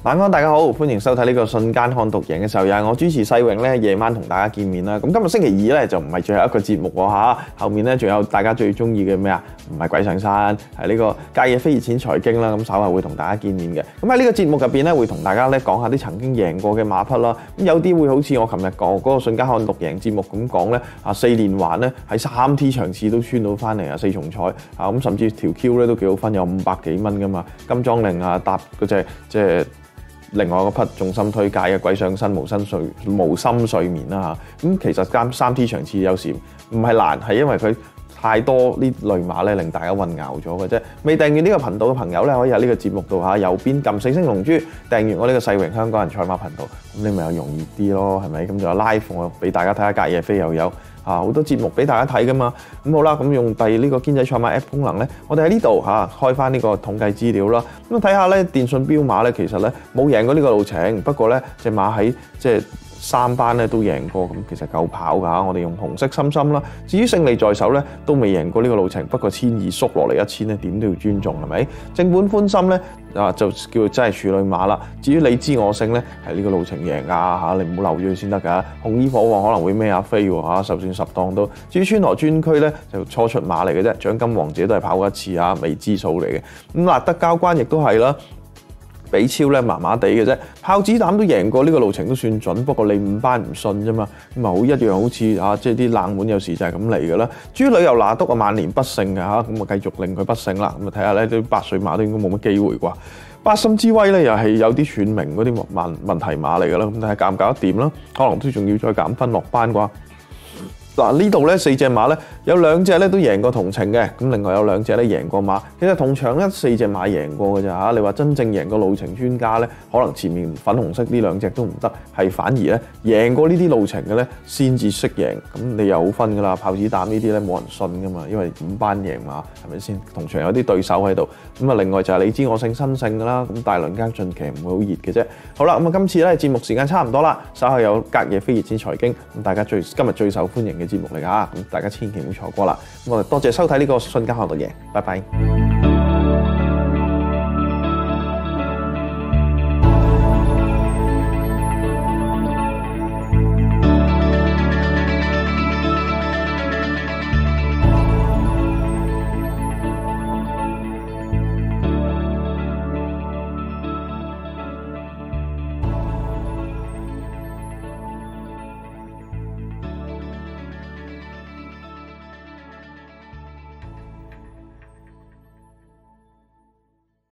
晚安，大家好，歡迎收睇呢個瞬間看獨贏嘅時候，又係我主持世榮咧，夜晚同大家見面啦。咁今日星期二咧就唔係最後一個節目喎嚇，後面咧仲有大家最中意嘅咩啊？唔係鬼上身，係呢個隔夜飛熱錢財經啦。咁稍後會同大家見面嘅。咁喺呢個節目入邊咧，會同大家咧講下啲曾經贏過嘅馬匹啦。咁有啲會好似我琴日講嗰個瞬間看獨贏節目咁講咧，4連環咧喺3T 場次都穿到翻嚟啊，4重彩啊，咁甚至條 Q 咧都幾好分，有500幾蚊噶嘛。金裝令啊，搭嗰隻即係。另外嗰匹重心推介嘅鬼上身無心睡眠啦嚇，咁其實3T 場次有時唔係難，係因為佢太多呢類馬咧令大家混淆咗嘅啫。未訂閱呢個頻道嘅朋友咧，可以喺呢個節目度嚇右邊撳4星龍珠訂閱我呢個世榮香港人賽馬頻道，咁你咪又容易啲咯，係咪？咁就有 live 我俾大家睇下隔夜飛又有。好多節目俾大家睇噶嘛，咁好啦，咁用第呢個堅仔賽馬 App 功能咧，我哋喺呢度開翻呢個統計資料啦，咁睇下咧電訊標馬咧，其實咧冇贏過呢個路程，不過咧隻馬喺即係3班咧都贏過，咁其實夠跑㗎。我哋用紅色心心啦。至於勝利在手咧，都未贏過呢個路程，不過1200縮落嚟1000咧，點都要尊重係咪？正本歡心咧就叫做真係處女馬啦。至於你知我勝咧，係呢個路程贏㗎嚇，你唔好漏咗佢先得㗎。紅衣火旺可能會孭飛喎嚇，就算10檔都。至於川河專區咧，就初出馬嚟嘅啫，獎金王者都係跑過一次啊，未知數嚟嘅。咁德交關亦都係啦。比超咧麻麻地嘅啫，豹子膽都贏過呢個路程都算準，不過你5班唔信啫嘛，咁啊好一樣好似即係啲冷門有時就係咁嚟嘅啦。至於旅遊拿督萬年不勝嘅嚇，咁啊繼續令佢不勝啦。咁啊睇下咧啲8歲馬都應該冇乜機會啩。八心之威咧又係有啲串名嗰啲問題馬嚟㗎啦，咁睇下搞唔搞得掂啦？可能都仲要再減分落班啩。嗱呢度咧4隻馬咧有2隻咧都贏過同程嘅，咁另外有2隻咧贏過馬。其實同場咧4隻馬贏過嘅咋嚇，你話真正贏過路程專家咧，可能前面粉紅色呢2隻都唔得，係反而咧贏過呢啲路程嘅咧先至識贏。咁你又好分㗎啦，豹子膽呢啲咧冇人信㗎嘛，因為5班贏馬係咪先？同場有啲對手喺度。咁啊另外就係你知我勝新勝㗎啦，咁大輪間近期唔會好熱嘅啫。好啦，咁啊今次咧節目時間差唔多啦，稍後有隔夜飛熱錢財經，咁大家今日最受歡迎嘅節目嚟㗎，咁大家千祈唔好錯過啦。咁我哋多謝收睇呢個瞬間看獨贏，拜拜。